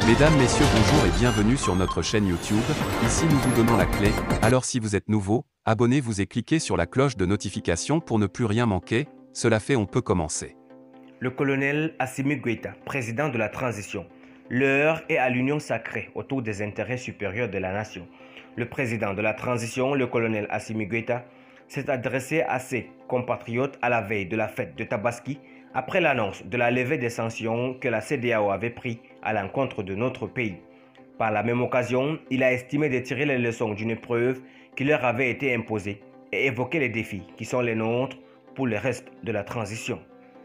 Mesdames, Messieurs, bonjour et bienvenue sur notre chaîne YouTube. Ici nous vous donnons la clé, alors si vous êtes nouveau, abonnez-vous et cliquez sur la cloche de notification pour ne plus rien manquer. Cela fait, on peut commencer. Le colonel Assimi Goïta, président de la transition. L'heure est à l'union sacrée autour des intérêts supérieurs de la nation. Le président de la transition, le colonel Assimi Goïta, s'est adressé à ses compatriotes à la veille de la fête de Tabaski, après l'annonce de la levée des sanctions que la CEDEAO avait prises à l'encontre de notre pays. Par la même occasion, il a estimé de tirer les leçons d'une épreuve qui leur avait été imposée et évoqué les défis qui sont les nôtres pour le reste de la transition.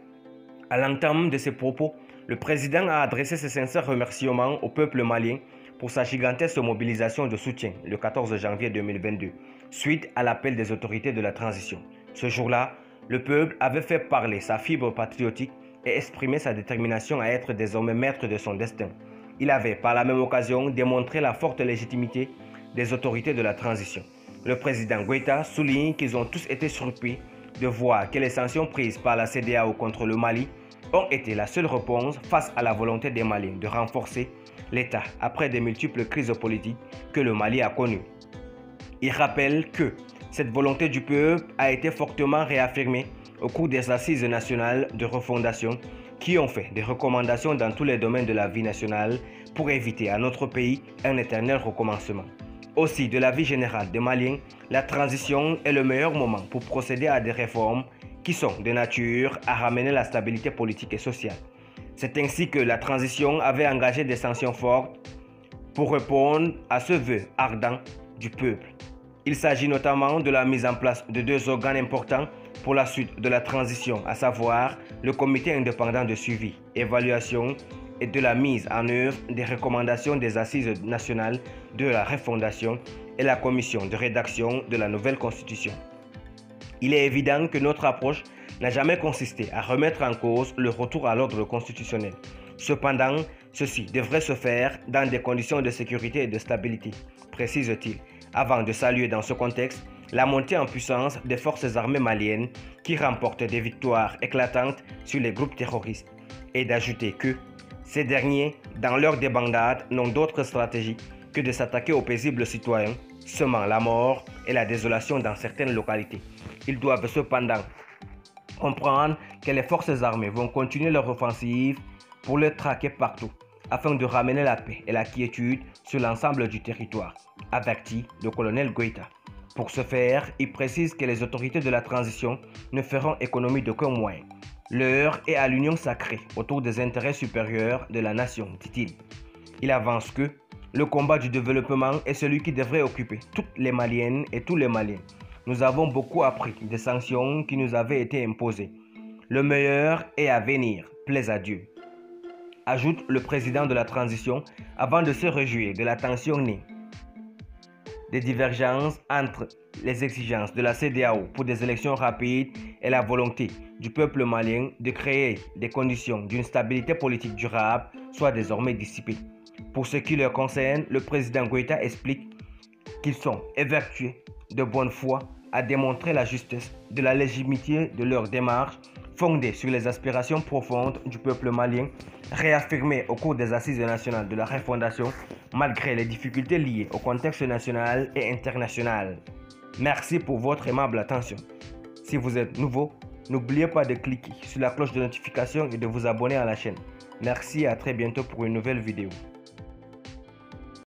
À l'entame de ses propos, le président a adressé ses sincères remerciements au peuple malien pour sa gigantesque mobilisation de soutien le 14 janvier 2022, suite à l'appel des autorités de la transition. Ce jour-là, le peuple avait fait parler sa fibre patriotique et exprimé sa détermination à être désormais maître de son destin. Il avait par la même occasion démontré la forte légitimité des autorités de la transition. Le président Goïta souligne qu'ils ont tous été surpris de voir que les sanctions prises par la CEDEAO contre le Mali ont été la seule réponse face à la volonté des Maliens de renforcer l'État après de multiples crises politiques que le Mali a connues. Il rappelle que cette volonté du peuple a été fortement réaffirmée au cours des assises nationales de refondation qui ont fait des recommandations dans tous les domaines de la vie nationale pour éviter à notre pays un éternel recommencement. Aussi, de l'avis général des Maliens, la transition est le meilleur moment pour procéder à des réformes qui sont de nature à ramener la stabilité politique et sociale. C'est ainsi que la transition avait engagé des sanctions fortes pour répondre à ce vœu ardent du peuple. Il s'agit notamment de la mise en place de deux organes importants pour la suite de la transition, à savoir le comité indépendant de suivi, évaluation et de la mise en œuvre des recommandations des assises nationales de la refondation et la commission de rédaction de la nouvelle constitution. Il est évident que notre approche n'a jamais consisté à remettre en cause le retour à l'ordre constitutionnel. Cependant, ceci devrait se faire dans des conditions de sécurité et de stabilité, précise-t-il, avant de saluer dans ce contexte la montée en puissance des forces armées maliennes qui remportent des victoires éclatantes sur les groupes terroristes, et d'ajouter que ces derniers, dans leur débandade, n'ont d'autre stratégie que de s'attaquer aux paisibles citoyens, semant la mort et la désolation dans certaines localités. Ils doivent cependant comprendre que les forces armées vont continuer leur offensive pour les traquer partout, afin de ramener la paix et la quiétude sur l'ensemble du territoire, avertit le colonel Goïta. Pour ce faire, il précise que les autorités de la transition ne feront économie d'aucun moyen. L'heure est à l'union sacrée autour des intérêts supérieurs de la nation, dit-il. Il avance que le combat du développement est celui qui devrait occuper toutes les Maliennes et tous les Maliens. Nous avons beaucoup appris des sanctions qui nous avaient été imposées. Le meilleur est à venir, plaise à Dieu, ajoute le président de la transition avant de se réjouir de la tension née des divergences entre les exigences de la CEDEAO pour des élections rapides et la volonté du peuple malien de créer des conditions d'une stabilité politique durable soit désormais dissipée. Pour ce qui leur concerne, le président Goïta explique qu'ils sont évertués de bonne foi à démontrer la justesse de la légitimité de leur démarche fondée sur les aspirations profondes du peuple malien, réaffirmées au cours des assises nationales de la refondation, malgré les difficultés liées au contexte national et international. Merci pour votre aimable attention. Si vous êtes nouveau, n'oubliez pas de cliquer sur la cloche de notification et de vous abonner à la chaîne. Merci et à très bientôt pour une nouvelle vidéo.